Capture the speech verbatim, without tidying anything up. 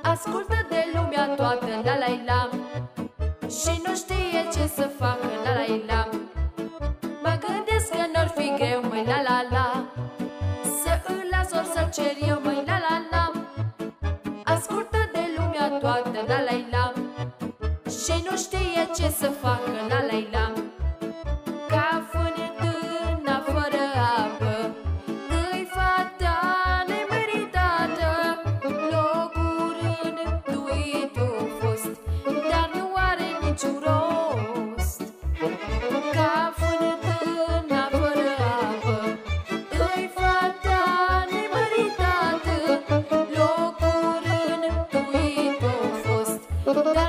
ascultă de lumea toată, la la la, și nu știe ce să facă, la la la. Mă gândesc că n-ar fi greu, măi, la la la, să îl las ori să-l cer eu, măi, la la la. Ascultă de lumea toată, la la la, și nu știe ce să facă, la la la. Ca fântâna fără apă, îi fata nemeritată, locul rânduit-o fost, dar nu are niciun rost. Ca fântâna fără apă, îi fata nemeritată, locul rânduit-o fost, dar